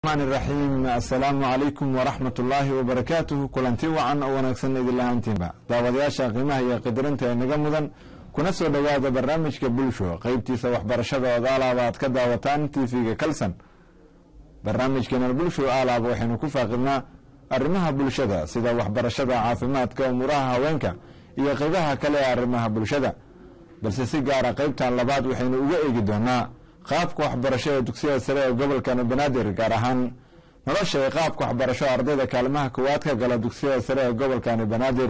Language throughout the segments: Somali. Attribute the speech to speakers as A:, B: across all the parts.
A: الرحمن الرحيم. السلام عليكم ورحمة الله وبركاته. كلنتي وعن ونكسن إذ الله أنتبه داودياشا قيمة هي قدرنتا نجمدا كنسو دجاجة برنامج كبلشوا قيبتي سوح برشة وضالة بعد كذا وتانتي في كلسن برنامج كنا البلشوا على بوحين كوفا قلنا أرمها بلشة سيدا وح برشة عافمات كومراها وينك هي قيبها كلا أرمها بلشة بس سيجارة قيبتها لبعض وحين وجئ جدنا qaabka waxbarashada dugsiyada sare ee gobolka Banaadir gaar ahaan nolosha qaabka waxbarashada ardayda kaalmaha koowaad ka gala dugsiyada sare ee gobolka Banaadir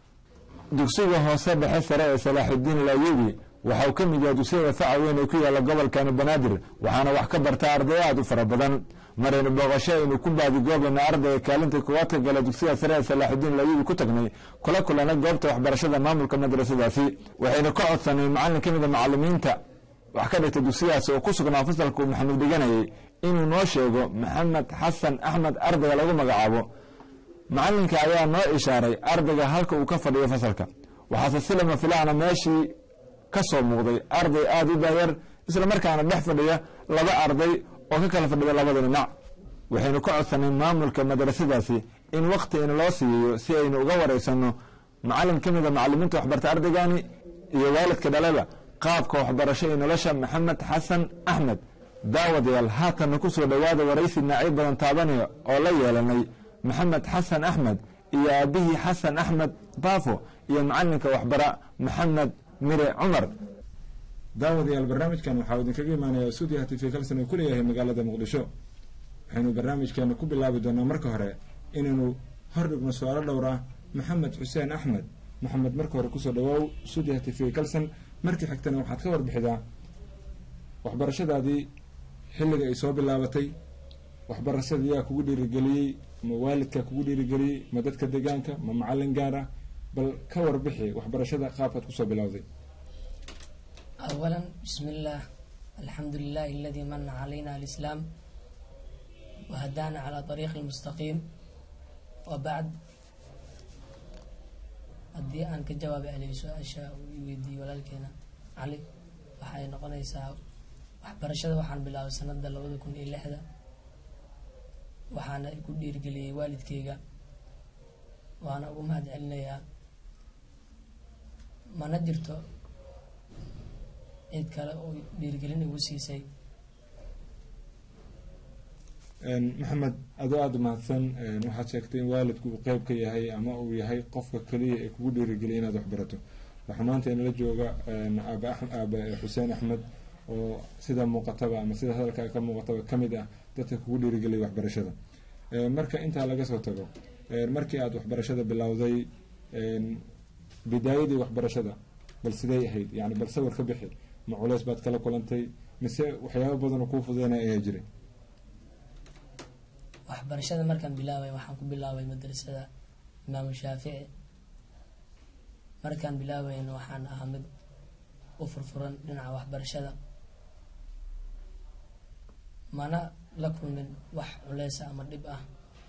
A: dugsiga hoose dhexe sare ee Salaaxudiin Laayubi waxa uu ka mid yahay dugsiyada faca weyn ee ku yaala gobolka Banaadir waxaana wax ka barta arday aad u fara badan mareen booqasho inuu ku baadi goobna ardayda kaalinta koowaad ka gala dugsiyada sare ee Salaaxudiin Laayubi ku tagnay kula goobta waxbarashada maamulka madrasadaasi waxayna ka codsanay macallin ka mid ah macallimiinta wax ka dhigtay dugsiyaas oo ku sugnaa fasalku Maxamed dhiganayay inuu noo sheego Maxamed Xasan Axmed ardayga lagu magacaabo macallinka ayaa noo ishaaray ardayga halka uu ka fadhiyo fasalka waxaase silama filaana meeshii ka soo muuqday arday aad u daayar isla markaana dhex fadhiya laba arday oo ka kala fadhiya labada dhinac waxaynu ka codsanay maamulka madrasadaasi in waqti in loo siiyo si aynu uga wareysano macallin ka mid ah macallimiinta waxbarta ardaygani iyo waalidka dhalaba qaabka waxbarasho ee nolosha Maxamed Xasan Axmed daawadayaal haatan ku soo dhawaada waraysi nacib badan taabanaya oo la yeelanay Maxamed Xasan Axmed iyo aabihii Xasan Axmed Baafo iyo macallinka waxbara Maxamed Mire Cumar daawadayaal barnaamijkan waxa uu idinkaga imaanayaa studio TV kalsan oo ku leeyahay magaalada Muqdisho waxaynu barnaamijkan ku bilaabi doonaa marka hore inaynu hordhigno su'aalo dhowr ah Maxamed Xuseen Axmed Maxamed marka hore ku soo dhawaaw studio TV kalsan markii xigtana waxaad ka warbixidaa waxbarashadaadii xilliga ay soo bilaabatay waxbarashadii yaa kugu dhiirigeliyey ma waalidka kugu dhiirigeliyey ma dadka deegaanka ma macallin gaar ah bal ka warbixi waxbarashada qaabkaad ku soo bilowday
B: أولا بسم الله الحمد لله الذي من علينا الإسلام وهدانا على طريق المستقيم وبعد haddii aan ka jawaabi celiyay su-aasha uu weydiiyey walaalkeena cali waxay noqonaysaa waxbarashada waxaan bilaabay sanada 2006 waxaana ku dhiirigeliyey waalidkayga waana ugu mahad celinayaa mana jirto cid kale oo dhiirigelin igu siisay
A: maxamed adoo aad mahadsan waxaad sheegtay in waalidku uu qayb ka yahay ama uu yahay qofka kaliya ee kugu dhiirigeliyay inaad wax barato waxa maanta inala jooga aaba Xuseen Axmed oo sida muuqataba ama sida hadalka ka muuqataba kamid ah dadka kugu dhiirigeliyay waxbarashada marka inta laga soo tago markii aad waxbarashada bilowday bidaayadii waxbarashada bal sidee ahayd yani bal sawir ka bixi ma culays baad kala kulantay mise waxyaabo badan oo ku fududeynaa ayaa jiray
B: waxbarashada markaan bilaabay waxaan ku bilaabay madrasada Imaam Shaafici markaan bilaabayna waxaan ahaa mid u furfuran dhinaca waxbarashada mana la kulmin wax culays ama dhib ah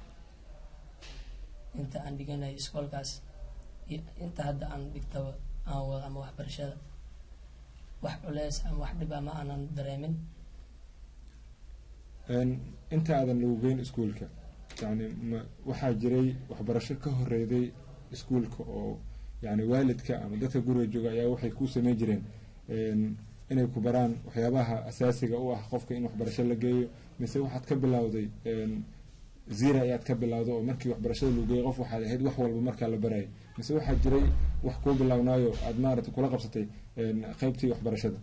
B: inta aan dhiganay iskoolkaas inta hadda aan dhigtaba aan wada ama waxbarashada wax culays ama wax dhib ah ma aanan dareemin
A: inta aadan lagu geyn iskuulka yani waxaa jiray waxbarasho ka horeeyay iskuulka oo yani waalidka ama dadka guriga jooga ayaa waxay ku sameey jireen inay ku baraan waxyaabaha asaasiga u ah qofka in waxbarasho la geeyo mise waxaad ka bilowday zira ayaad ka bilowday oo markii waxbarashada lagu geeyo qof waxaad ahayd wax walba markaa la barayay mise waxaa jiray wax ku bilownaayo aad maaragtay kula qabsatay qaybtii waxbarashada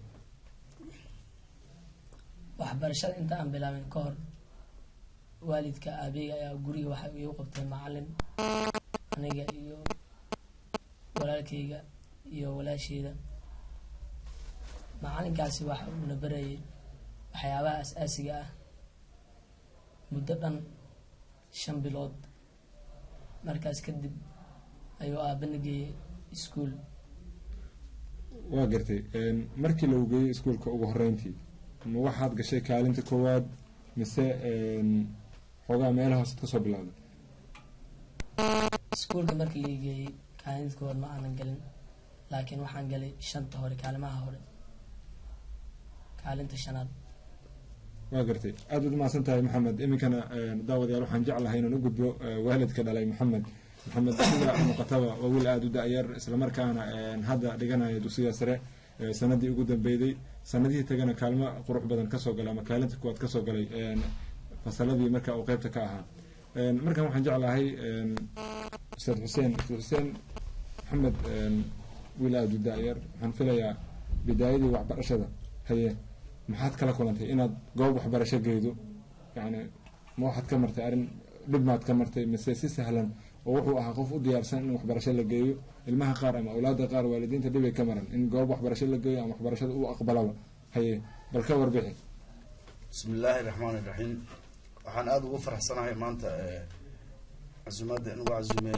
B: waxbarashada inta aan bilaabin ka hor waalidka aabay ayaa guriga waxa uu qabtay macallin aniga iyo walaalkayga iyo walaashayda macallinkaasi waxa uu na barayay waxyaabaha asaasiga ah muddo dhan 5 bilood markaas kadib ayuu aabana geeyay iskuul
A: waa gartay markii lagu geeyay iskuulka ugu horeyntii ma waxaad gashay kaalinta koowaad mise xogaa meelaha hoose ka soo bilowday
B: iskuulka markii la geeyay kaalinta koowaad ma aanan galin laakiin waxaan galay 5 hore kaalimaha hore kaalinta 5aad
A: waa gartay aad uad mahadsan tahay maxamed. iminkana daawadayaal waxaan jeclahay inaan u gudbo waalidka dhalay maxamed sida muuqataba waa wiil aada u da-yar islamarkaana hadda dhiganaya dugsiga sare sanadii ugu dambeyday, sanadihii tagana kaalmo qurux badan kasoo galay ama kaalinta kuwaad kasoo galay fasaladii marka uu qeybta ka ahaa. markan waxaan jeclahay ustaad xuseen maxamed, wiil aada u da-yar, waxaan filayaa bidaayadii waxbarashada haye maxaad kala kulantay inaad goob waxbarasho geydo? yani ma waxaad ka martay arrin dhib maad ka martay mise si sahlan oo wuxuu ahaa qof u diyaarsan in waxbarasho la geeyo? ilmaha qaar ama awlaada qaar waalidiinta dhibay ka maran in goob waxbarasho la geeyo ama waxbarashada u aqbalaba. haye bal ka warbixi.
C: bismi illaahi raxmaan iraxiim. waxaan aada ugu faraxsanahay maanta casuumaadda in ugu casumeen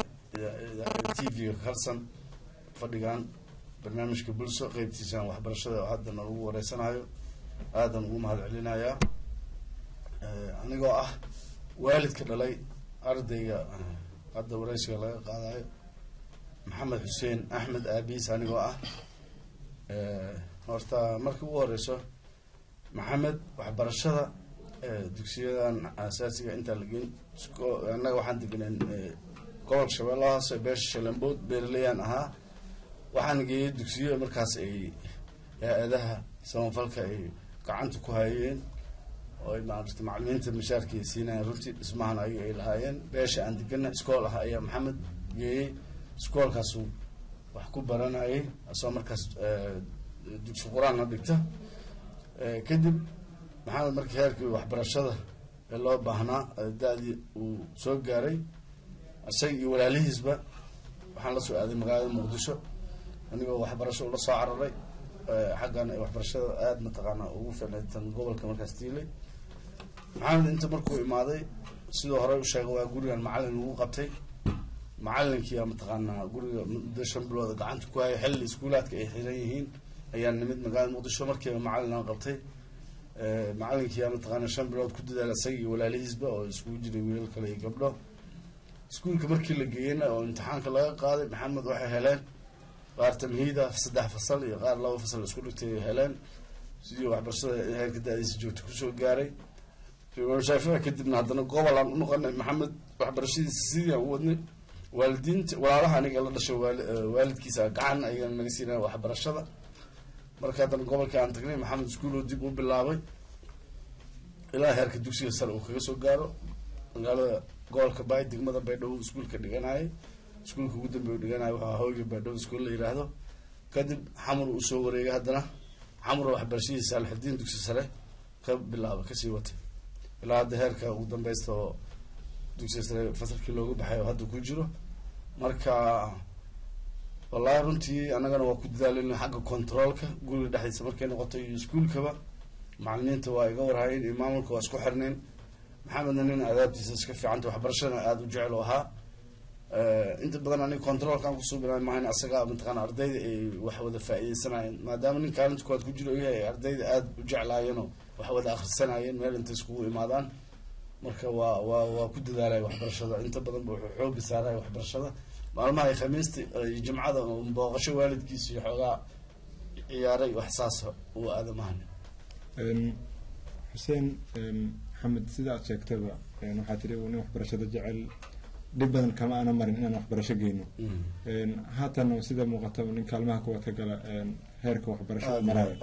C: t v-ga kalsan fadhigan barnaamijka bulsho qeybtiisaan waxbarashada oo hadda nalagu wareysanayo. aadan ugu mahad celinayaa anigoo ah waalidka dhalay ardayga hadda wareysiga laga qaadayo maxamed xuseen axmed aabiis anigoo ah. horta markii ugu horeyso maxamed waxbarashada dugsiyadan asaasiga intaan lageyn annaga waxaan degeneen gobolka shabeellaha hoose beesha shalambood beeraleyaan ahaa. waxaan geeyey dugsiyo markaas ay hay-adaha samafalka ay gacanta ku hayeen oo maarata macalimiinta mashaarka ay siinayeen. runtii dhismahan ayaga ay lahaayeen. beesha aan degana iskool ah ayaa maxamed geeyey. iskoolkaasu wax ku baranayay asoo markaas dugsi qur-aanna dhigta. kadib maxamed markii heerkii waxbarashada ee loo baahnaa da-dii uu soo gaaray isaga iyo walaalihiisba waxaan la soo aaday magaalada muqdisho anigoo waxbarasho ula soo cararay. xaggan waxbarashada aada mataqaanaa ugu ficnaytan gobolka markaas tiilay. maxamed inta markuu imaaday sidoo hore u sheegay waa gurigan macalin lagu qabtay. macalinkiia mataqaanaa guriga muddo 5 bilood gacanta ku hayay xilli iskuulaadka ay xiran yihiin ayaan nimid magaalada muqdisho. markiiba macalin aan qabtay. macalinkiia mataqaana 5 bilood ku dadaala isaga iyo walaalihiisba oo iskugu jiray wiilal kale iyo gabdho. iskuulka markii la geeyeyna oo imtixaanka laga qaaday maxamed waxay heleen qaar tamhiida 3 fasal iyo qaar 2 fasal isku dhigtay heleen sidii waxbarashada heerka da-diisa joogta kusoo gaaray. shaafici kadibna haddana gobol aan u noqonay maxamed waxbarashadiisa sidii aan u wadnay. waalidiinta walaalaha aniga la dhashay waalidkiisa gacan ayagana naga siinaya waxbarashada. marka haddana gobolka aan tagnay maxamed iskuul oo dib u bilaabay ilaa heerka dugsiga sare uu kaga soo gaaro. magaalada gobolka baay degmada baydhabo iskuulka dhiganayay. iskuulka ugu dambeeya dhiganaya waxaa hooyga baydhabo iskuul la yiraahdo. kadib xamar uu soo wareegay. haddana xamar waxbarashadiisa alxudiin dugsi sare ka bilaaba kasii watay ilaa hadda heerka ugu dambeysta oo dugsiga sare fasalkii looga baxay oo hadda ku jiro. marka wallahi runtii annagana waa ku dadaalina xagga controolka guriga dhexdiisa markay noqoto iyo iskuulkaba. macalimiinta waa iga warhayeen iyo maamulka waa isku xirnayn. maxamedna nin adaabtiisa iska fiicanta waxbarashadana aada u jecel ahaa. inta badan aniga controolkaan kusoo bilaay maahan asagaa mataqaana ardayda ay wax wada faa-iideysanayeen maadaama nin kaalinta kuwaad ku jiro yahay ay ardayda aada u jeclaayeenoo wax wada akhrisanayeen meel intay iskugu imaadaan. marka waa ku dadaalaya waxbarashada inta badan ba wuxuu xooga saaraya waxbarashada. maalmaha ay khamiista iyo jimcada booqasho waalidkiisa iyo xoogaa ciyaaray wax saasa uu aadamahan.
A: xuseen maxamed sida aad sheegtaba waxaa tiri nin waxbarashada jecel dhib badan kama ana marin inaan waxbarasho geyno. haatan sida muuqataba nin kaalmaha kuwaad ka gala heerka waxbarashada maraya.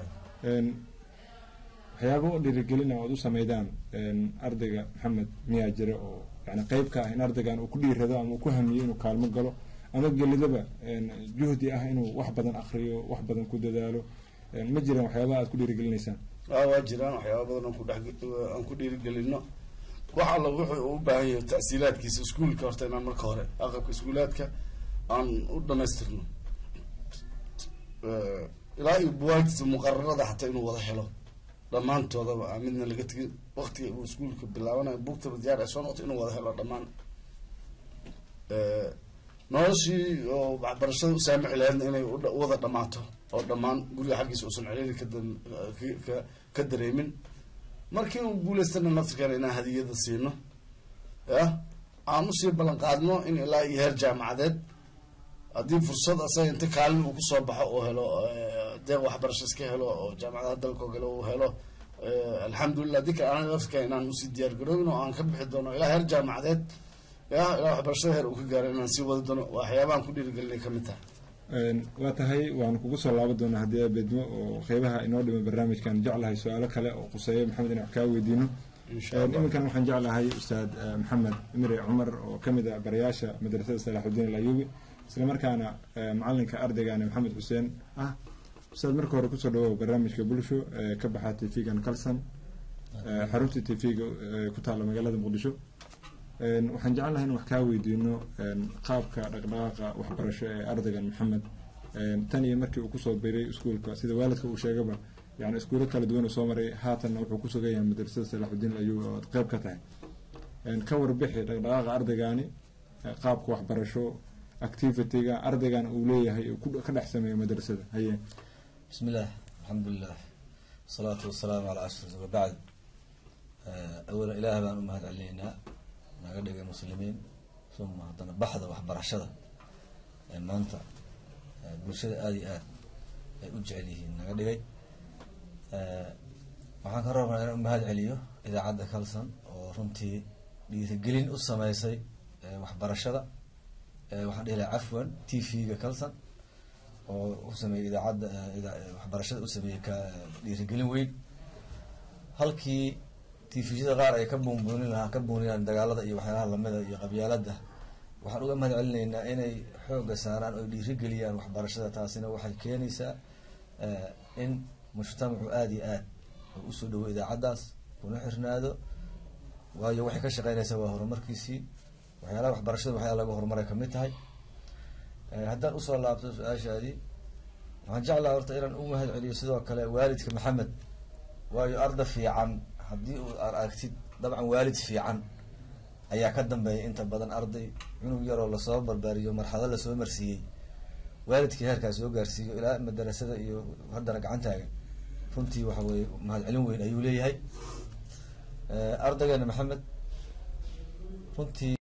A: waxyaaba u dhiirigelina oad u sameydaan ardayga maxamed miyaa jira oo yani qeyb ka ah in ardaygan uu ku dhiirado ama uu ku hamiyo inuu kaalmo galo ama gelidaba juhdi ah inuu wax badan akriyo wax badan ku dadaalo? ma jiraan waxyaabaha aad ku dhiirigelinaysaan?
C: waa jiraan waxyaaba badan aan ku dhiirigelino. wax alla wuxuu u baahan yahay tasiilaadkiisa iskuulka horta inaan marka hore aqabka iskuulaadka aan u dhamaystirno ilaa iyo buwaagtiisa muqararada xataa inuu wada helo dhammaantoodaba aan midna laga tegin. waqtiga uu iskuulka bilaabanayo buugtaba diyaar ay soo noqoto inuu wada helo dhammaan. noloshii oo waxbarashada u saamici lahaydna inay wada dhammaato oo dhammaan guriga xaggiisa uusan celiiri ka dareemin. markii uu guulaystana naftirkeena inaan hadiyada siino aan usii ballan qaadno in ilaa iyo heer jaamacadeed haddii fursad asaga inta kaalin uu kusoo baxo oo helo deeq waxbarasho iska helo oo jaamacadaha dalkao kale uu helo alxamdulilah dika aan afka inaan usii diyaar garoobin oo aan ka bixi doono ilaa heer jaamacadeed ilaa waxbarashada heer uu ka gaaro inaan sii wadi doono waxyaabahan ku dhiirigelinay ka mid tahay.
A: waa tahay waan kugu soo laaban doonaa haddii abeedmo oo qeybaha inoo dhima barnaamijkan jeclahay su-aalo kale oo quseeya maxamed in wax kaa weydiino. iminkan waxaan jeclahay ustaad maxamed imre cumar oo kamid ah barayaasha madrasada salaaxudiin alayubi isla markaana macalinka ardaygaana maxamed xuseen ah. ustaad marka hore kusoo dhawow barnaamijka bulsho ka baxa tv-gan kalson xarunta tv-ga ku taalla magaalada muqdisho. waxaan jecelnahay in wax kaa weydiino qaabka dhaqdhaqaaqa waxbarasho ee ardaygan maxamed tan iyo markii uu kusoo biray iskuolka sida waalidka uu sheegaba yani iskuulo kala duwan uu soo maray haatanna wuxuu ku sugan yahay madrasada salaaxudiin alayubi oo ad qeyb ka tahay. ka warbixi dhaqdhaqaaqa ardaygaani qaabka waxbarasho activity-ga ardaygan uu leeyahay ka dhex sameeyo madrasada. haye
D: bismillaah alxamdulilah wasalaatu wasalaamu calaa ashraf wabacd. awala ilaah baan u mahad celineynaa naga dhigay muslimiin uma haddana baxda waxbarashada ee maanta bulshada aada iyo aad ay u jecel yihiin naga dhigay. waxaan ka rabnaa inaan u mahad celiyo idaacadda kalson oo runtii dhiirigelin u sameysay waxbarashada. waxaan dhihi lahaa cafwan tv-ga kalson oo u sameeyey idaacadda waxbarashada u sameeyey ka dhiirigelin weyn halkii tviyada qaar ay ka buuniyaan dagaalada iyo waxyaalaha lamida iyo qabyaalada. waxaan uga mahad celinaynaa inay xooga saaraan oo dhiirigeliyaan waxbarashada. taasina waxay keenaysaa in mujtamacu aada iyo aad oo usoo dhawo idaacaddaas kuna xirnaado waayo waxay ka shaqeynaysaa waa horumarkiisii waxyaalaha waxbarashada waxyaala laga horumaray kamid tahay. haddaan usoo laabto su-aashaadii waxaan jeclaha horta inaan u mahad celiyo sidoo kale waalidka maxamed waayo arda fiican haddii uu aragtid dabcan waalid fiican ayaa ka dambeeya inta badan arday cunug yaroo lasoo barbaariyo marxalado lasoo marsiiyey waalidkii heerkaa soo gaarsiiyo ilaa madarasada iyo haddana gacantaaga runtii waxa weye mahad celin weyn ayuu leeyahay. ardaygeena maxamed runtii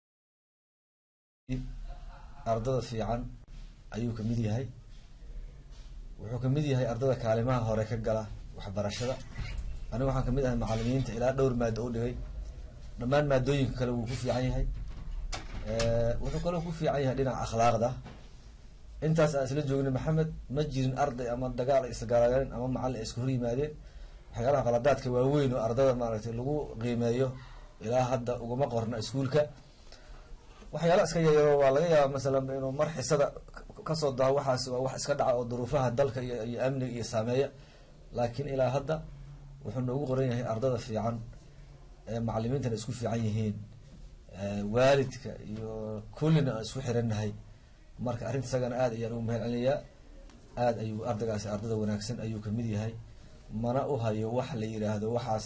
D: ardada fiican ayuu kamid yahay. wuxuu kamid yahay ardada kaalimaha hore ka gala waxbarashada. aniga waxaan kamid ahay macalimiinta ilaa dhowr maado u dhigay. dhammaan maadooyinka kale wuu ku fiican yahay. wuxuu kaloo ku fiican yahay dhinaca akhlaaqda. intaas aan isla joogna maxamed ma jirin arday ama dagaal ay isgaaleen ama macallin ay isku hor yimaadeen. waxyaalaha qaladaadka waaweyn oo ardada maaragtay lagu qiimeeyo ilaa hadda uguma qorna iskuolka. waxyaala iska yaryaro waa laga yaaba masalan inuu mar xisada kasoo daho waxaas waa wax iska dhaca oo duruufaha dalka iyo amniga iyo saameeya. laakiin ilaa hadda wuxuu noogu qoran yahay ardada fiican ee macalimiintana isku fiican yihiin waalidka iyo kullina aan isku xirannahay. marka arrinta isagana aada ayaan ugu mahad celinayaa. aada ayuu ardaygaasi ardada wanaagsan ayuu kamid yahay. mana u hayo wax la yiraahdo waxaas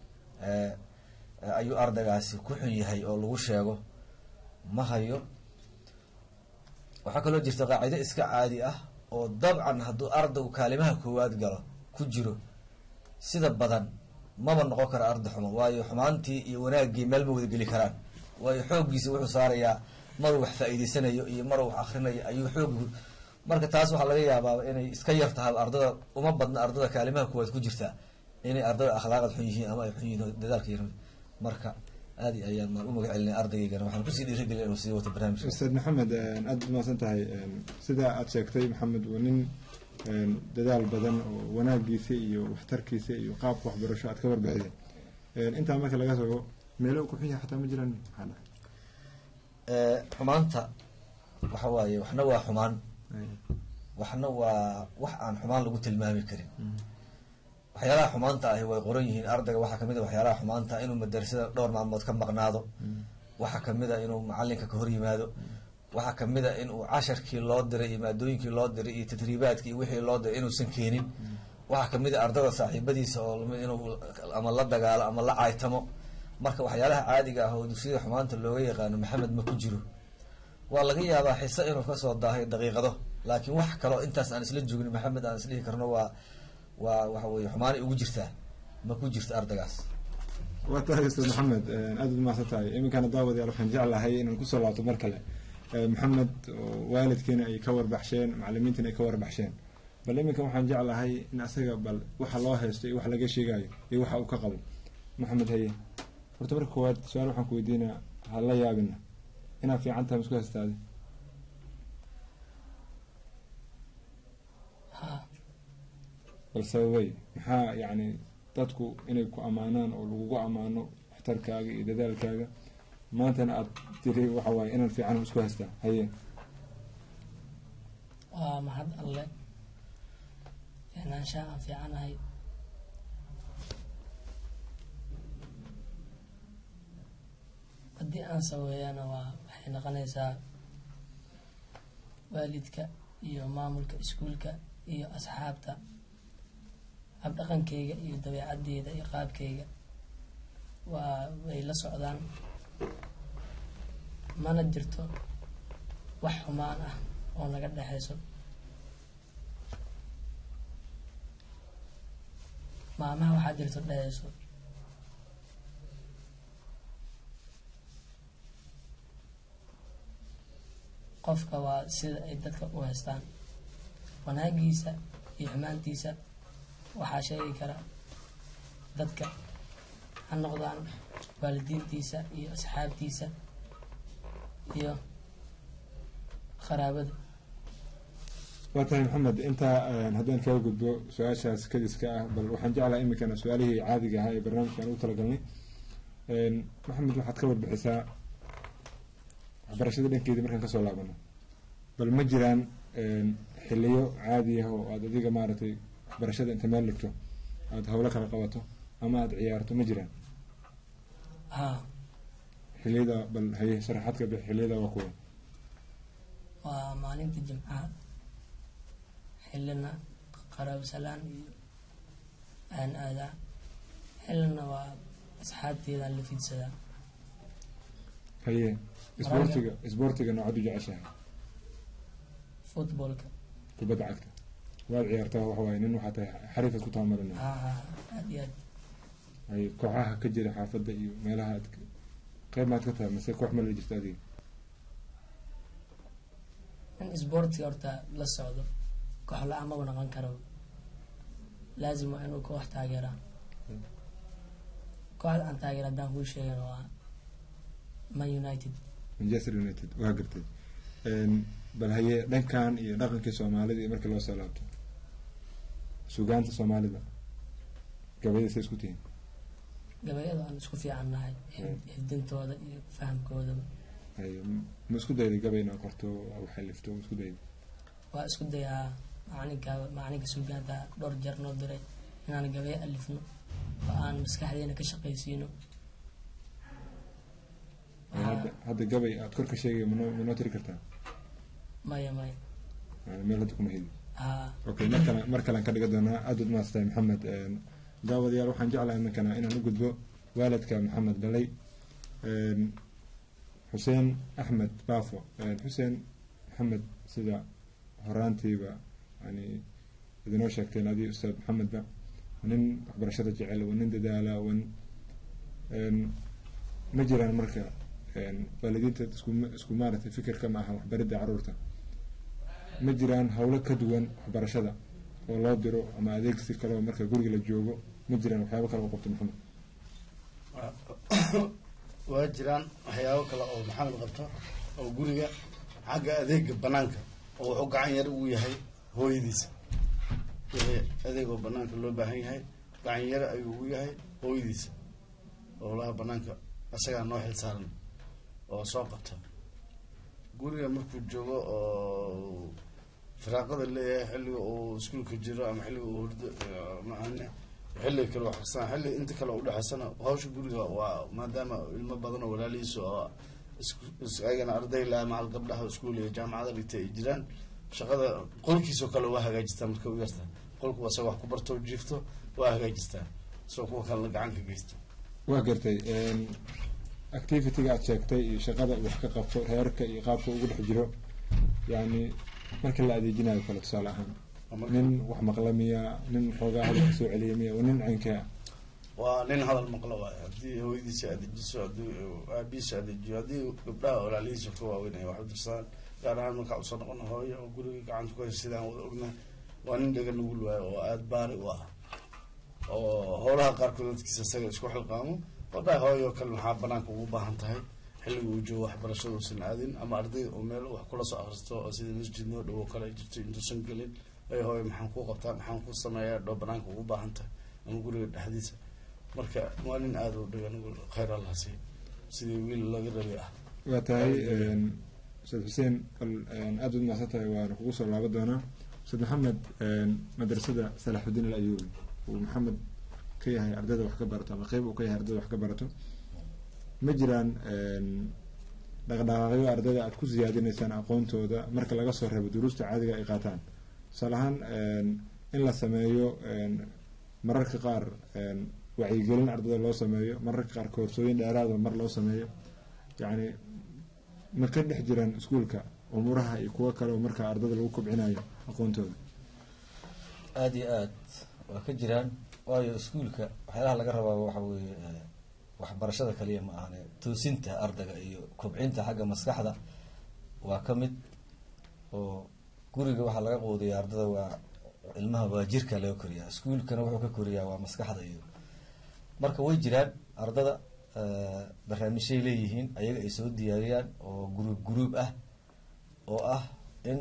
D: ayuu ardaygaasi ku xun yahay oo lagu sheego ma hayo. waxaa kaloo jirta qaacido iska caadi ah oo dabcan hadduu ardaygu kaalimaha koowaad galo ku jiro sida badan maba noqon kara arday xumo waayo xumaantii iyo wanaaggii meel ma wada geli karaan waayo xooggiisa wuxuu saarayaa maruu wax faa-iideysanayo iyo maruu wax akrinayo ayuu xoog. marka taas waxaa laga yaabaa inay iska yar tahay ardada uma badna ardada kaalimaha koowaad ku jirta inay ardada akhlaaqad xun yihiin ama ay xun yihiin dadaalka yar. marka aad ayaan maan u magac celinay ardaygana waxaan kusii dhiirigelin inuu sii wato barnaamijka. ustaad maxamed aad umaasan tahay. sidaa aad sheegtay maxamed waa nin dadaal badan oo wanaagiisa iyo waxtarkiisa iyo qaabka waxbarasho aad ka warbixideen. intaa marka laga tago meelo ku xun yahay xataa ma jiraan maxaa dhahay xumaanta waxa waaye waxna waa xumaan waxna waa wax aan xumaan lagu tilmaami karin. waxyaalaha xumaanta ahi way qoran yihiin. ardayga waxaa kamid a waxyaalaha xumaanta inuu madarasada dhowr maalmood ka maqnaado. waxaa kamid a inuu macalinka ka hor yimaado. waxaa kamid a inuu casharkii loo diray iyo maadooyinkii loo diray iyo tadriibaadki iyo wixii loo diray inuusan keenin. waxaa kamid a ardada saaxiibadiisa oo inuu ama la dagaalo ama la caaytamo. marka waxyaalaha caadiga ah oo dugsiyada xumaanta looga yaqaano maxamed ma ku jiro. waa laga yaabaa xiso inuu kasoo daahay daqiiqado laakiin wax kaloo intaas aan isla joogin maxamed aan isdhihi karno waa waxa weye xumaanay ugu jirtaa ma ku jirto ardaygaas.
A: waa tahay ustaad maxamed aada umaasan tahay. iminkana daawadayaal waxaan jeclahay inaan kusoo laabto mar kale maxamed oo waalidkiina ay ka warbaxsheen macalimiintiina ay ka warbaxsheen bal iminka waxaan jeclahay in asaga bal waxa loo haysto iyo wax laga sheegayo iyo waxa uu ka qabo. maxamed haye horta marka koowaad su-aal waxaan ku weydiinaa ha la yaabina inaad fiican tahay isku haystaade. bal sababay maxaa yacni dadku inay ku ammaanaan oo lagugu ammaano waxtarkaaga iyo dadaalkaaga maantana aad tiri waxa waaye inaan fiican isku haystaa haye.
B: waa mahad alle inaanshaa aan fiicanahay. haddii aan saweeyana waxay noqonaysaa waalidka iyo maamulka iskuulka iyo asxaabta habdhaqankeyga iyo dabeecadeyda iyo qaabkeyga way la socdaan, mana jirto wax xumaan ah oo naga dhexeyso. maamaha waxaa jirto dheheyso qofka waa sida ay dadka u haystaan, wanaagiisa iyo xumaantiisa waxaa sheegi kara dadka, ha noqdaan waalidiintiisa iyo asxaabtiisa iyo qaraabada.
A: waa tahay maxamed intaa haddaan kaga gudbo su-aashaas kadiska ah, bal waxaan jeclaha iminkana su-aalihii caadiga ahaa ee barnaamijkan ugu talagalnay. maxamed waxaad ka warbixisaa waxbarashada dhankeedii markaan kasoo laabano, bal ma jiraan xiliyo caadi ah oo aada adiga maaragtay waxbarashada inta meel dhigto aada hawlo kala qabato ama aada ciyaarto, ma jiraan? xiliyada bal haye sharaxaad ka bix, xiliyada waa kuwa?
B: waa maalinta jimcaha, xilina qaraabo salaan iyo aan aadaa, xilina waa asxaabteedaan la fiidsadaa.
A: haye isboortiga noocaad u jeceshahay?
B: footballka,
A: kubadda cagta waad ciyaartaa? waxa waaye nin waxaa tahay xariifad ku taamarinay?
B: aad iyo aad.
A: haye kooxaha ka jira xaafadda iyo meelaha aad qayb maad ka tahay mase koox ma la jirta adiga?
B: in isboortiga horta la socdo koox la-aan maba noqon karo, laazim waa inuu koox taageeraa. kooxda aan taageera haddaan kuu sheegan waa Man United.
A: Manchester United, waa gartay. bal haye dhankan iyo dhaqankii soomaalida iyo markii loo soo laabto sugaanta soomaalida gabayada say isku tihiin?
B: gabayada aan isku fiican nahay, xifdintooda iyo fahamkoodaba.
A: haye ma isku dayday gabay inaad qorto waxay lifto ma isku dayday?
B: waa isku dayaa, macalinka sugaanta dhowr jeer noo diray inaan gabay alifno oo aan maskaxdeena ka shaqaysiino.
A: hadda gabay aada korka sheegay manoo tiri kartaa?
B: maya
A: meel hadda kuma heli. okay mar kalean ka dhiga doonaa. aada ud maastay maxamed. daawadayaal waxaan jeclahay iminkana inaan u gudbo waalidka maxamed dhalay, xuseen axmed baafo. xuseen maxamed sida horaantiiba yani idinoo sheegteen adii ustaad maxamedba nin waxbarashada jecel, waa nin dadaala, ma jiraan marka waalidiinta isku maaragtay fikirka ma aha waxbaridda caruurta, ma jiraan hawlo ka duwan waxbarashada oo loo diro ama adeegsi kaleo marka guriga la joogo, ma jiraan waxyaabo kale oo qabto maxamed?
C: waa jiraan waxyaabo kale oo maxamed qabto oo guriga xagga adeega banaanka oo wuxuu gacan yar ugu yahay hooyadiisa. adeegoo banaanka loo baahan yahay gacan yar ayuu ugu yahay hooyadiisa. howlaha banaanka isagaa noo xil saaran oo soo qabta. guriga markuu joogo oo firaaqada leeyahay, xilliga uu iskuulka jiro ama xilliga uu hurdo xilliga kale waxarsan, xilli inta kale udhexaysana hawsha guriga waa maadaama ilmo badan oo walaalihiisa oo ayagana arday la macal gabdhaha iskuul iyo jaamacada dhigta ay jiraan, shaqada qolkiisoo kale waa hagaajistaa. marka u yartaa qolku asaga wax ku barto jiifto waa hagaajistaa, isagoo kuwa kalena gacan ka geysta.
A: waa gartay. activity-ga aada sheegtay iyo shaqada wax ka qabto reerka iyo qaabka ugu dhex jiro, yani marka la adeejinayo kale tusaale ahaan nin wax maqla miya, nin xoogaa hadalka soo celiya miya, waa nin caynkee ah?
C: waa nin hadal maqlo waay. haddii hooyadiisa adeejiso, haddii aabihiisa adeejiyo, haddii gabdhaha walaalihiisa ka waaweyn ay wax u dirsadaan, gaar ahaan markaa usoo noqon hooyo oo guriga gacanta ku haysa sidaan wada ognahay waa nin dhaga nugul waayo oo aada baari u ah oo howlaha qaarkood dadkiisa isaga isku xilqaamo wadaa hooyo kale maxaa banaanka ugu baahan tahay xilliga uu joogo waxbarashada uusan aadin ama ardayda oo meel wax kula soo akhristo oo sida masjid noo dhow oo kale ay jirto intuusan gelin ay hooyo maxaan kuu qabtaa maxaan kuu sameeyaa dhoo banaanka ugu baahan tahay ama guriga dhexdiisa marka waa nin aada u dhaga nugul khayr allah siiyo sidii wiil laga rabay ah.
A: waa tahay ustaad xuseen aada ud mahadsan tahay waana kugu soo laaba doonaa ustaad maxamed madrasada salaaxudiin al ayuubi uu maxamed ka yahay ardayda wax ka barato ama qeyb uu ka yahay ardayda wax ka barato ma jiraan dhaqdhaqaaqyo ardayda aada ku siyaadinaysaan aqoontooda marka laga soo reebo duruusta caadiga ay qaataan tusaale ahaan in la sameeyo mararka qaar wacyigelin ardayda loo sameeyo mararka qaar koorsooyin dheeraada mar loo sameeyo yacni ma ka dhex jiraan iskuolka umuuraha iyo kuwo kale oo markaa ardayda lagu kobcinayo aqoontooda?
D: aada iyo aad waa ka jiraan, waayo iskuolka waxyaalaha laga rabaa waxa weeye waxbarashada kaliya ma ahane toosinta ardayga iyo kobcinta xagga maskaxda waa ka mid, oo guriga waxaa laga quudiya ardada waa ilmaha waa jirka laga koriyaa, iskuolkana wuxuu ka koriyaa waa maskaxda iyo marka way jiraan ardada barnaamijyay leeyihiin ayaga ay soo diyaariyaan oo guruub ah oo ah in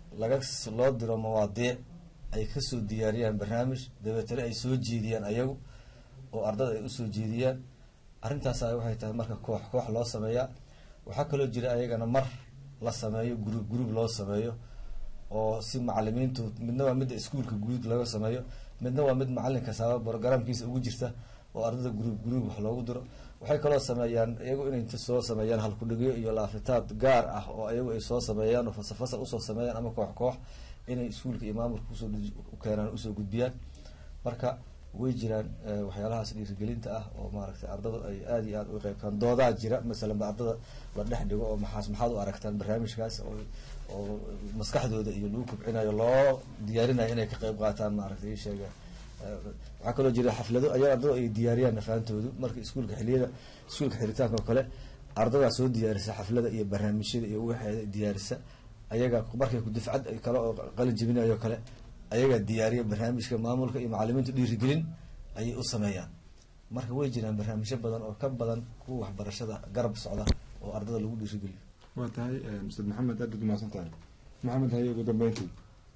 D: loo diro mawaadiic ay kasoo diyaariyaan barnaamij dabeetana ay soo jeediyaan ayagu oo ardada ay usoo jeediyaan. arrintaas waxay tahay marka koox loo sameeyaa. waxaa kaloo jira ayagana mar la sameeyo guruub loo sameeyo oo si macalimiintu midna waa midda iskuolka guud laga sameeyo, midna waa mid macalinka sabab programkiisa ugu jirta oo ardada guruub wax loogu diro. waxay kaloo sameeyaan iyagu inay soo sameeyaan halkudhigyo iyo laafitaad gaar ah oo ayagu ay soo sameeyaan oo fasal usoo sameeyaan ama koox inay iskuolka iyo maamulka usoo keenaan usoo gudbiyaan. marka way jiraan waxyaalahaas dhiirigelinta ah oo maaragtay ardada ay aada iyo aada uga qeybtaan. doodaa jira masalan ba ardada la dhex dhigo oo maxaad u aragtaan barnaamijkaas oo maskaxdooda iyo lagu kobcinayo loo diyaarinayo inay ka qeyb qaataan maaragtay sheega. waxaa kaloo jira xaflado ayaa ardada ay diyaariyaan nafaantoodu marka iskuolka xiliyada iskuolka xiritaanka oo kale ardadaa soo diyaarisa xaflada iyo barnaamijyada iyo waxeeda diyaarisa ayaga markay ku dufcad kale oo qalin jebinayo kale ayagaa diyaariya barnaamijka maamulka iyo macalimiintu dhiirigelin ayay u sameeyaan. marka way jiraan barnaamijyo badan oo ka badan kuwa waxbarashada garab socda oo ardada lagu dhiirigeliyo.
A: waa tahay ustaad maxamed aad ud mahadsan tahay. maxamed haye ugu dambeyntii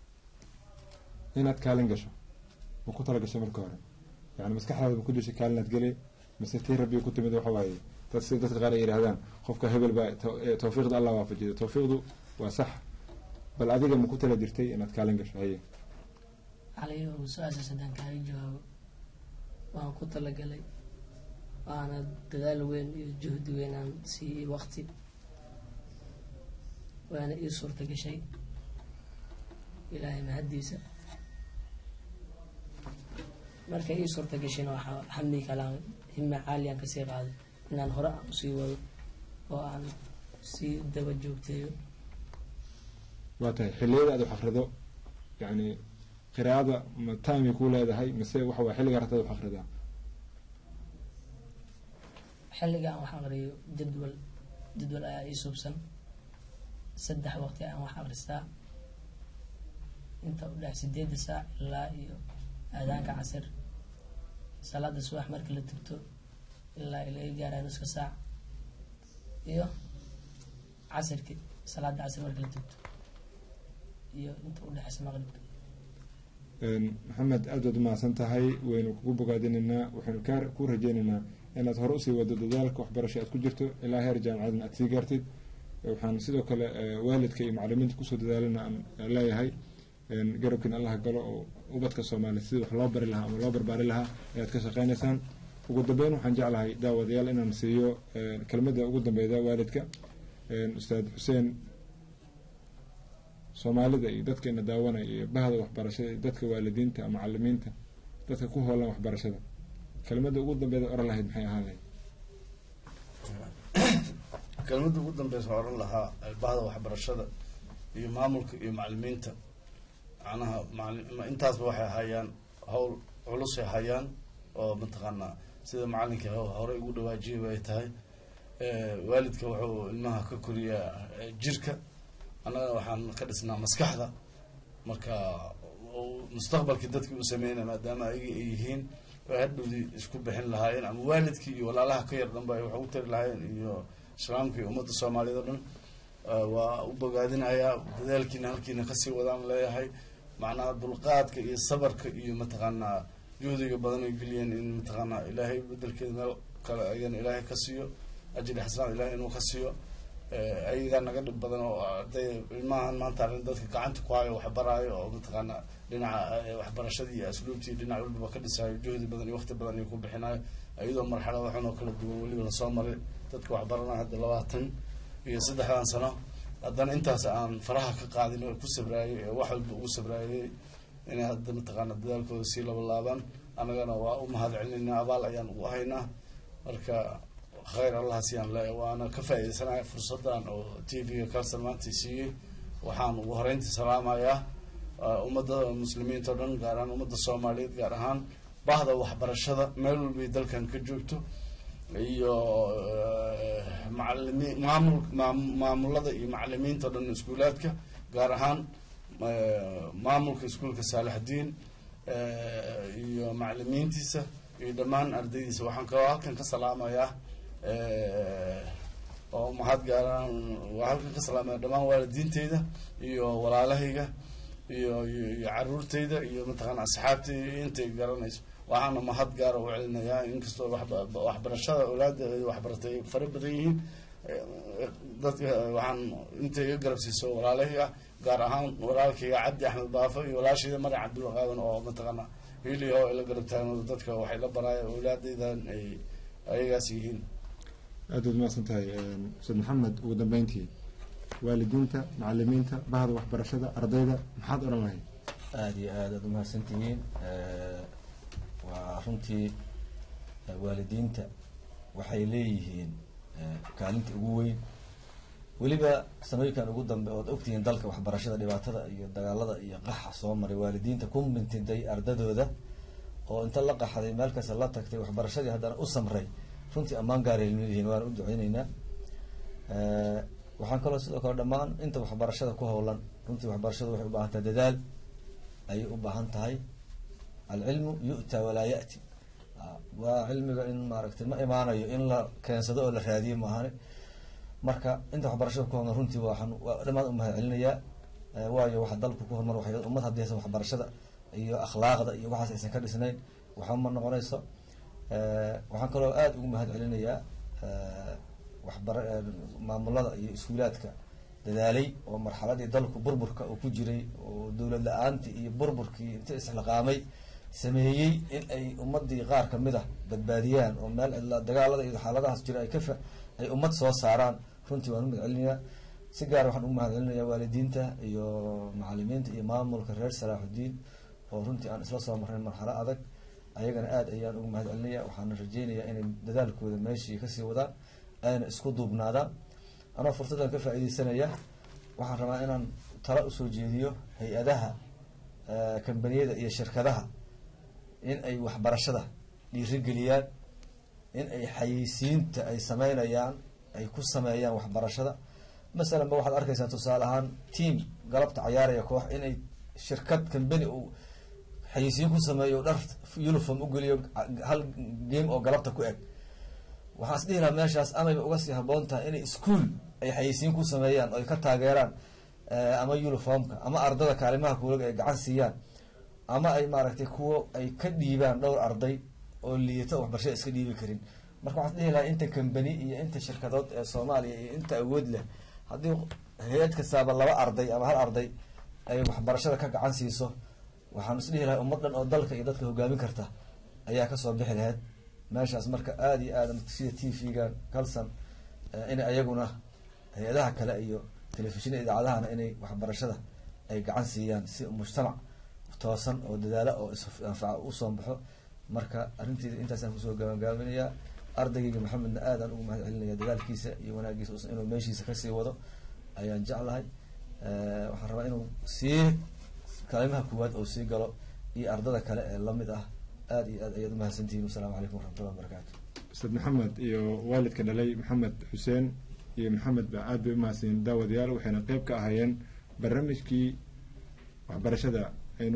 A: inaad kaalin gasho ma ku tala gashay marka hore, yani maskaxdaada ma ku dishay kaalinaad geli mise tii rabbi ku timid waxa waaye sida dadka qaar ay yidhahdaan qofka hebel baa tawfiiqda allah waafajiyo, tawfiiqdu waa sax, bal adiga ma ku tala jirtay inaad kaalin gasho? haye
B: caliyo su-aashaas haddaan kaaga jawaabo waan ku talagalay, waana dadaal weyn iyo juhdi weyn aan siiyey waqti, waana ii suurta gashay ilaahay mahaddiisa. markay ii suurta gashayna waxaa hamdi kalaan hima caaliyan kasii qaaday inaan hore usii wado oo aan sii daba joogteeyo.
A: waa tahay xiliyada aad wax akrido yani qiraa'ada ma timey ku leedahay mise waxa waa xilliga rabtada wax akridaa?
B: xilliga aan wax aqriyo jadwal ayaa ii suubsan, 3 waqti aan wax aqristaa inta udhex 8 saac ilaa iyo aadaanka casir, salaada subax marka la tugto ilaa laga gaarayo nuska saac, iyo casirki salaada casir marka la tugto iyo inta udhexeysa maqribka.
A: maxamed aad waad umahadsan tahay, waynu kugu bogaadinaynaa, waxaynu ku rajeynaynaa inaad hore usii wado dadaalka waxbarasho aad ku jirto ilaa heer jaamacadna aad sii gaartid. waxaan sidoo kale waalidka iyo macalimiinta kusoo dadaalana aan leeyahay garabkiin allah galo oo ubadka soomaaliya sidii wax loo bari lahaa ama loo barbaari lahaa ayaad ka shaqeynaysaan. ugu dambeyn waxaan jeclahay daawadayaal inaan siiyo kelmadda ugu dambeyda waalidka. ustaad xuseen, soomaalida iyo dadka ina daawanaya iyo bahda waxbarashada iyo dadka waalidiinta macalimiinta dadka ku hoolan waxbarashada, kelmadda ugu dambeyda oran lahayd maxay ahaan lahayd?
C: kelmadda ugu dambeysa oran lahaa bahda waxbarashada iyo maamulka iyo macalimiinta, macnaha intaasba waxay hayaan hawl culusay hayaan oo mataqaanaa sida macalinka horey ugu dhawaajiyay ay tahay. waalidka wuxuu ilmaha ka koriyaa jirka, annagana waxaan ka dhisnaa maskaxda. marka mustaqbalkii dadkii u sameynaya maadaama ayaga ay yihiin way hadhowdii isku bixin lahaayeen ama waalidkii iyo walaalaha ka yar dhanba ay wax u tari lahaayeen iyo islaamka iyo ummadda soomaaliyeed oo dhan waa u bogaadinayaa dadaalkiina halkiina kasii wadaan leeyahay macnaha dulqaadka iyo sabarka iyo mataqaanaa juhdiga badan ay geliyeen in mataqaanaa ilaahay bedelkeeda meel kale ayagana ilaahay ka siiyo ajri xasanaad ilaahay inuu ka siiyo ayagaa naga dhib badan oo arday ilmahan maanta arrin dadka gacanta ku hayo waxbaraayo oo mataqaanaa dhinaca waxbarashadii iyo asluubtii dhinac walbaba ka dhisaayo juhdi badan iyo waqti badan iyo ku bixinayo iyadoo marxalad waxan oo kala duwan weliba lasoo maray dadka waxbaranaya hadda 23 sano haddana intaas aan faraha ka qaadin oo ku sabraayay wax walba ugu sabraayay inay hadda mataqaana dadaalkooda sii laban anagana waa u mahad celinayna abaal ayaan ugu haynaa marka khayr allah siiyaan la waana ka faa'iideysanahay fursadan oo TV-ga Kalsan maanta siiyay waxaan ugu horeyntii salaamayaa ummadda muslimiinta oo dhan gaar ahaan ummadda Soomaaliyeed gaar ahaan bahda waxbarashada meel walba ay dalkan ka joogto iyo maamulada iyo macallimiinta oo dhan iskuulaadka gaar ahaan maamulka iskuulka Saalaxdiin iyo macallimiintiisa iyo dhammaan ardaydiisa waxaan halkan ka salaamayaa oo mahad gaaraan waa halkan ka salaamayaa dhammaan waalidiinteyda iyo walaalahayga iyo caruurteyda iyo mataqaana asxaabteyda intay garanayso waxaana mahad gaar u celinayaa inkastoo waxbarashada awlaadda waxbartay fara badan yihiin dadka waxaan intay iga garabsiiso walaalahayga gaar ahaan walaalkayga Cabdi Axmed Baafo iyo walaashayda Mariam Cabdulla Qaadan oo mataqaana hiliyo oo ila garabtaan dadka waxay la baraayeen awlaadeydan ay ayagaas yihiin
A: aad u mahadsantahay Ustaad Maxamed ugu dambeyntii waalidiinta macallimiinta bahda waxbarashada ardayda maxaad oran lahayd
D: aad iyo aad u mahadsantihiin waa runtii waalidiinta waxay leeyihiin kaalinta ugu weyn weliba sameykan ugu dambe oo ogtihiin dalka waxbarashada dhibaatada iyo dagaalada iyo qaxa soo maray waalidiinta ku mintiday ardadooda oo inta la qaxday meel kasta la tagtay waxbarashadii haddana u samray runtii ammaan gaar ay leeyihiin waan u duceynaynaa waxaan kaloo sidoo kale dhammaan inta waxbarashada ku howlan runtii waxbarashadu waxay u baahan tahay dadaal ayay u baahan tahay alcilmu yu'ta walaa ya'ti waa cilmiga in maaragtay ma imaanayo in la keensado oo la raadiyo maahane marka inta waxbarashada ku howlan runtii waa dhammaan u mahad celinayaa waayo waxa dalku ku horumar waxay ummad haddii aysan waxbarashada iyo akhlaaqda iyo waxaas aysan ka dhisnayn waxa ma noqonayso waxaan kaloo aad ugu mahad celinayaa maamulada iyo iskuulaadka dadaalay oo marxaladii dalku burburka uu ku jiray oo dowlad la-aantii iyo burburkii inta isxilqaamay sameeyey in ay ummadii qaar kamid ah badbaadiyaan oo meel dagaalada iyo xaaladahaas jira ay ummad soo saaraan runtii waan u mahad celinayaa si gaar waxaan ugu mahad celinayaa waalidiinta iyo macallimiinta iyo maamulka reer Salaaxudiin oo runtii aan isla soo marnay marxalo adag ayagana aad ayaan ugu mahad celinayaa waxaan rajeynayaa inay dadaalkooda meeshii kasii wadaan ayna isku duubnaadaan anoo fursadan ka faa'iideysanaya waxaan rabaa inaan talo usoo jeediyo hay-adaha kambaniyada iyo shirkadaha in ay waxbarashada dhiirigeliyaan in ay xayeysiinta ay sameynayaan ay ku sameeyaan waxbarashada masalan ba waxaad arkaysaa tusaale ahaan team galabta cayaaraya koox inay shirkad kambani uu xayeysiin ku sameeyo dhar uniform u geliyo hal game oo galabta ku eg waxaan isdhihi lahaa meeshaas amayba uga sii haboon tahay inay iskuol ay xayeysiin ku sameeyaan oo ay ka taageeraan ama uniformka ama ardada kaalimaha kuulaga ay gacan siiyaan ama ay maaragtay kuwo ay ka dhiibaan dhowr arday oo liita waxbarashada iska dhiibi karin marka waxaan isdhihi lahaa inta kambani iyo inta shirkadood ee Soomaaliya iyo inta awood leh haddii hay-ad kastaaba 2 arday ama 1 arday ay waxbarashada ka gacan siiso waxaan isdhihi lahaa ummadan oo dalka iyo dadka hogaamin karta ayaa kasoo bixi lahayd meeshaas marka aad iyo aad sida TV-ga Kalsan in ayaguna hay-adaha kale iyo telefishinada idaacadahana inay waxbarashada ay gacan siiyaan si mujtamac toosan oo dadaala oo anfaca u soo baxo marka arrinteeda intaasaan kusoo gabagaabinayaa ardayga Maxamedna aadaan ugu mahad celinayaa dadaalkiisa iyo wanaagiisa inuu meeshiisa kasii wado ayaan jeclahay waxaan rabaa inuu sii kalimaha kuwaad oo sii galo iyo ardada kale ee lamid ah aad iyo aad ayaad umahadsantihiin wasalaamu calaykum waraxmatullahi wabarakaatu
A: Ustaad Maxamed iyo waalidka dhalay Maxamed Xuseen iyo Maxamed ba aad bay umahadsanyihiin daawadayaal waxayna qayb ka ahaayeen barnaamijkii waxbarashada aynu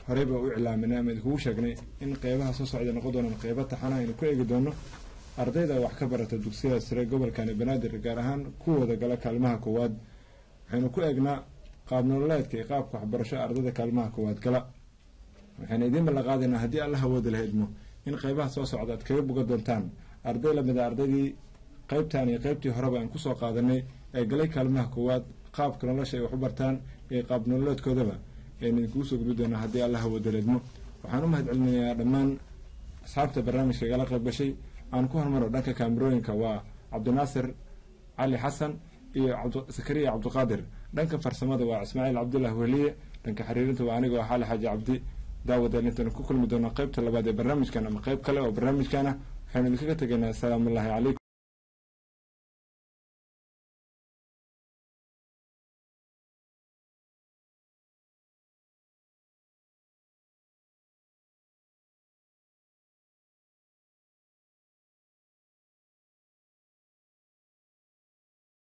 A: horeyba u iclaaminay ama idinkugu sheegnay in qeybaha soo socda noqon doonaan qeybo taxana aynu ku eegi doono ardayda wax ka barata dugsiyada sare gobolkani banaadir gaar ahaan kuwooda gala kaalmaha koowaad. waxaynu ku eegnaa qaab nololeedka iyo qaabka waxbarasho ardayda kaalmaha koowaad gala. waxaynu idiin ballanqaadaynaa haddii alla hawooda la hedmo in qeybaha soo socda aad kaga bogan doontaan arday lamid a ardaydii qeybtan iyo qeybtii horeba aan kusoo qaadanay ee galay kaalmaha koowaad, qaabka nolosha ay wax u bartaan iyo qaab nololeedkoodaba aynu idinkugu soo gudbi doonaa haddii alla hawooda la hedmo. waxaan u mahad celinayaa dhammaan asxaabta barnaamijka igala qayb gashay. aan ku hormaro dhanka kaamirooyinka waa cabdinaasir cali xasan iyo sakariya cabdiqaadir. dhanka farsamada waa ismaaciil cabdullah weliye. dhanka xiriirinta waa aniga oo xaali xaaji cabdi. daawadeen intaanu ku kulmi doonaa qeybta labaad ee barnaamijkan ama qeyb kale oo barnaamijkan ah waxaynu idinkaga tegaynaa asalaamu allaahi calaykum.